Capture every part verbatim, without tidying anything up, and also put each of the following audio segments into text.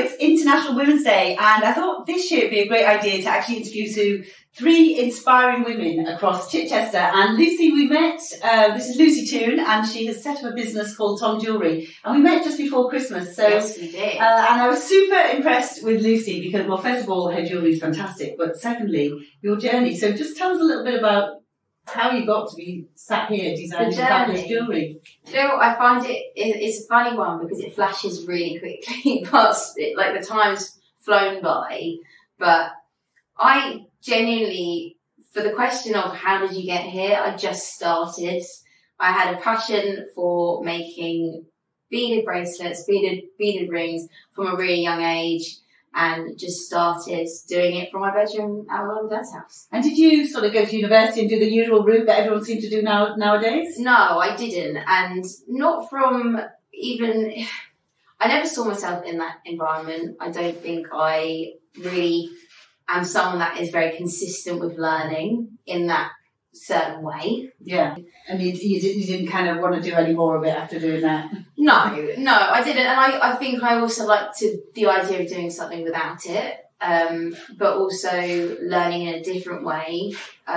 it's International Women's Day, and I thought this year would be a great idea to actually interview Sue three inspiring women across Chichester. And Lucy, we met, uh, this is Lucy Toone, and she has set up a business called TOMM Jewellery. And we met just before Christmas. So, yes, we did. Uh, and I was super impressed with Lucy because, well, first of all, her jewellery is fantastic, but secondly, your journey. So just tell us a little bit about how you got to be sat here designing fabulous jewellery. You know, I find it, it, it's a funny one because it flashes really quickly past it, like the time's flown by, but I genuinely, for the question of how did you get here, I just started. I had a passion for making beaded bracelets, beaded beaded rings from a really young age, and just started doing it from my bedroom at my mum and dad's house. And did you sort of go to university and do the usual route that everyone seems to do now nowadays? No, I didn't, and not from even. I never saw myself in that environment. I don't think I really am someone that is very consistent with learning in that certain way. Yeah. And you, you, didn't, you didn't kind of want to do any more of it after doing that? No, no, I didn't. And I, I think I also liked to, the idea of doing something without it, um, but also learning in a different way.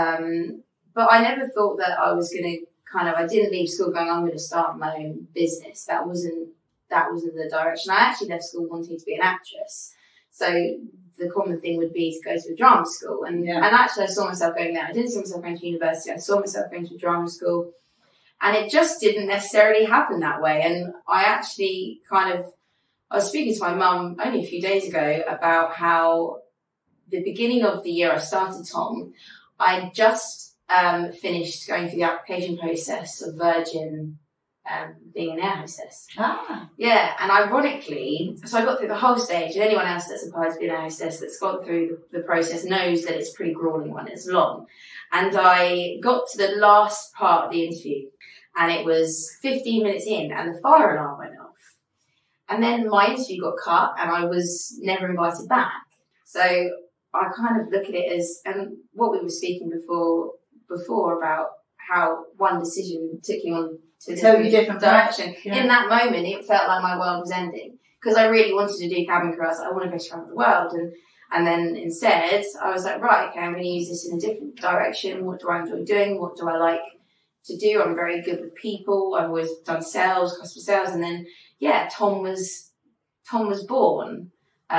Um, but I never thought that I was going to kind of, I didn't leave school going, I'm going to start my own business. That wasn't, that wasn't the direction. I actually left school wanting to be an actress. So the common thing would be to go to a drama school. And, yeah. and actually I saw myself going there. I didn't see myself going to university. I saw myself going to a drama school. And it just didn't necessarily happen that way. And I actually kind of, I was speaking to my mum only a few days ago about how the beginning of the year I started TOMM, I just um, finished going through the application process of Virgin Um, being an air hostess. Ah. Yeah, and ironically, so I got through the whole stage, and anyone else that's applied to be an air hostess that's gone through the, the process knows that it's a pretty grueling one, it's long. And I got to the last part of the interview, and it was fifteen minutes in, and the fire alarm went off. And then my interview got cut, and I was never invited back. So I kind of look at it as, and what we were speaking before, before about how one decision took you on to a totally different direction. Yeah. In that moment, it felt like my world was ending because I really wanted to do cabin crew. I was like, I want to go around the world. And, and then instead, I was like, right, okay, I'm going to use this in a different direction. What do I enjoy doing? What do I like to do? I'm very good with people. I've always done sales, customer sales. And then, yeah, TOMM was, TOMM was born.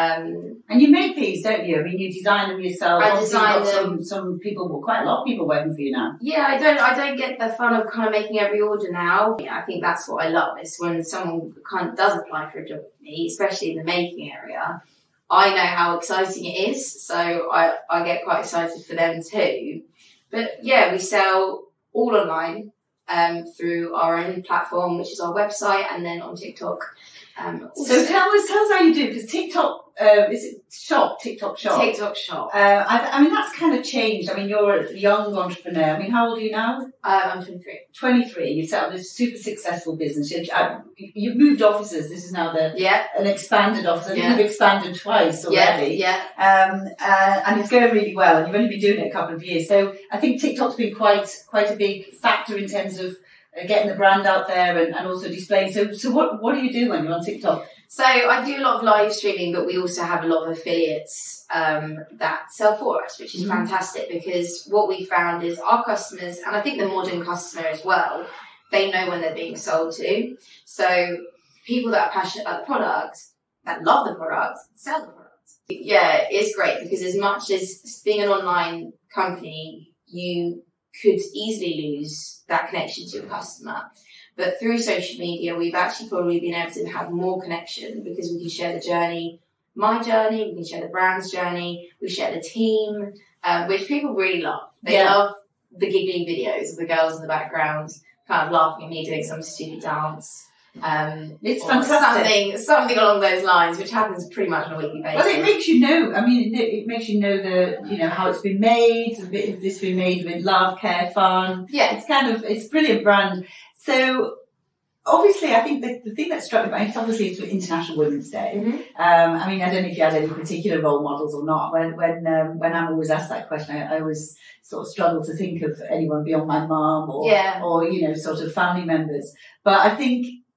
Um, and you make these, don't you? I mean, you design them yourself. I design them. Some, some people, well, quite a lot of people working for you now. Yeah, I don't, I don't get the fun of kind of making every order now. Yeah, I think that's what I love is when someone kind of does apply for a job with me, especially in the making area. I know how exciting it is, so I, I get quite excited for them too. But yeah, we sell all online um, through our own platform, which is our website, and then on TikTok. Um, so tell us, tell us how you do, because TikTok, uh, is it shop, TikTok shop? TikTok shop. Uh, I, I mean, that's kind of changed. I mean, you're a young entrepreneur. I mean, how old are you now? Um, I'm twenty-three. twenty-three. You set up this super successful business. You, uh, you've moved offices. This is now the yeah. an expanded office. I think yeah. you've expanded twice already. Yeah, yeah. Um, uh, and it's going really well. And you've only been doing it a couple of years. So I think TikTok's been quite quite a big factor in terms of getting the brand out there and, and also displaying. So, so what, what do you do when you're on TikTok? So I do a lot of live streaming, but we also have a lot of affiliates um, that sell for us, which is mm-hmm. fantastic because what we found is our customers, and I think the modern customer as well, they know when they're being sold to. So people that are passionate about the product, that love the product, sell the product. Yeah, it's great because as much as being an online company, you could easily lose that connection to your customer. But through social media, we've actually probably been able to have more connection because we can share the journey, my journey, we can share the brand's journey, we share the team, um, which people really love. They yeah. love the giggly videos of the girls in the background kind of laughing at me doing some stupid dance. Um, it's fantastic. Something, something along those lines, which happens pretty much on a weekly basis. Well, it makes you know. I mean, it, it makes you know the, you know, how it's been made. A bit of this been made with love, care, fun. Yeah, it's kind of it's a brilliant brand. So obviously, I think the, the thing that struck me, it's obviously it's International Women's Day. Mm-hmm. Um, I mean, I don't know if you had any particular role models or not. When when um, when Emma was asked that question, I, I always sort of struggled to think of anyone beyond my mum or yeah. or you know, sort of family members. But I think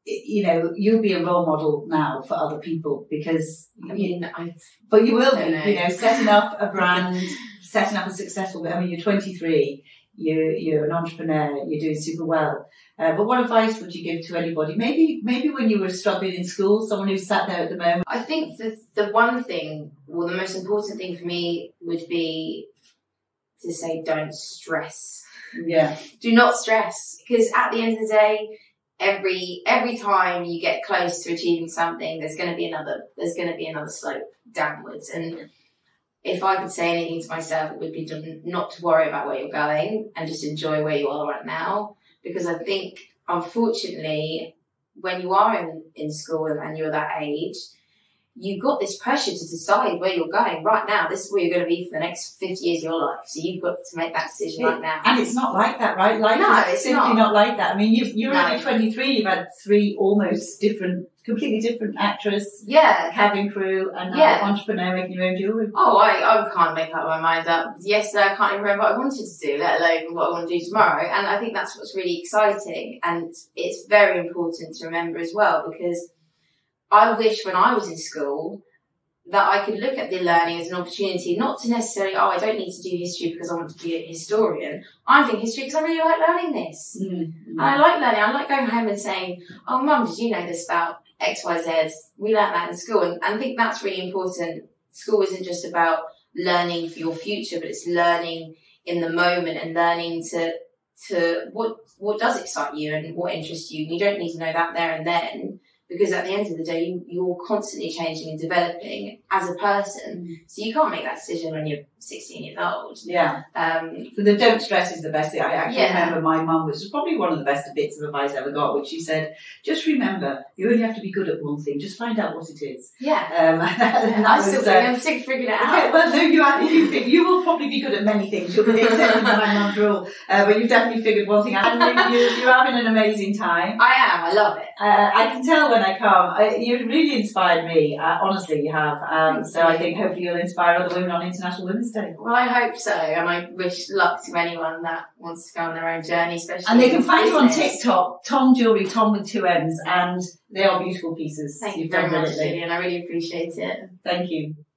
you know, you'll be a role model now for other people because, I mean, I, but you will be, know. you know, setting up a brand, setting up a successful, I mean, you're twenty-three, you're, you're an entrepreneur, you're doing super well. Uh, but what advice would you give to anybody? Maybe, maybe when you were struggling in school, someone who's sat there at the moment. I think the, the one thing, well, the most important thing for me would be to say, don't stress. Yeah. Do not stress, because at the end of the day, every every time you get close to achieving something, there's going to be another. There's going to be another slope downwards. And if I could say anything to myself, it would be to not to worry about where you're going and just enjoy where you are right now. Because I think, unfortunately, when you are in, in school and you're that age, you've got this pressure to decide where you're going right now. This is where you're going to be for the next fifty years of your life. So you've got to make that decision right now. And it's not like that, right? Life no, is it's simply not. not like that. I mean, you've, you're No. only twenty-three, you've had three almost different, completely different actress, Yeah. cabin crew, and now Yeah. entrepreneur making your own jewellery. Oh, I, I can't make up my mind up. Yesterday, I can't even remember what I wanted to do, let alone what I want to do tomorrow. And I think that's what's really exciting. And it's very important to remember as well, because I wish when I was in school that I could look at the learning as an opportunity, not to necessarily, oh, I don't need to do history because I want to be a historian. I'm doing history because I really like learning this. Mm-hmm. And I like learning. I like going home and saying, oh, Mum, did you know this about X, Y, Z? We learned that in school. And I think that's really important. School isn't just about learning for your future, but it's learning in the moment and learning to to what what does excite you and what interests you. You don't need to know that there and then, because at the end of the day, you, you're constantly changing and developing as a person. Mm. So you can't make that decision when you're sixteen years old. Yeah. Um, so the don't stress is the best thing. I actually yeah. remember my mum, which was probably one of the best bits of advice I ever got, which she said, just remember, you only have to be good at one thing. Just find out what it is. Yeah. Um, and I was, still uh, think I'm still figuring it out. Yeah, well, no, you, are, you, think, you will probably be good at many things. You'll be the exception to my mum's rule. Uh, but you've definitely figured one thing out. And you, you, you're having an amazing time. I am. I love it. Uh, I can tell when I come. I, you've really inspired me. Uh, honestly, you have. Um, so I think hopefully you'll inspire other women on International Women's Day. Well, I hope so. And I wish luck to anyone that wants to go on their own journey, especially. And they can find you on business. TikTok, TOMM Jewellery, Tom with two M's. And they are beautiful pieces. Thank You've you very done much, brilliantly. Gillian. I really appreciate it. Thank you.